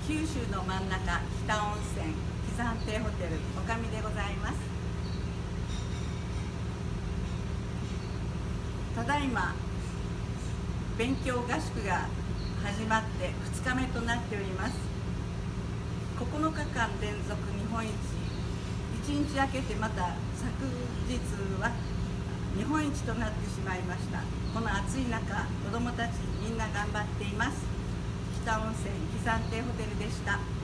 九州の真ん中、北温泉喜山亭ホテル女将でございます。ただいま勉強合宿が始まって2日目となっております。9日間連続日本一、1日空けてまた昨日は日本一となってしまいました。この暑い中、子どもたちみんな頑張っています。北温泉喜山亭ホテルでした。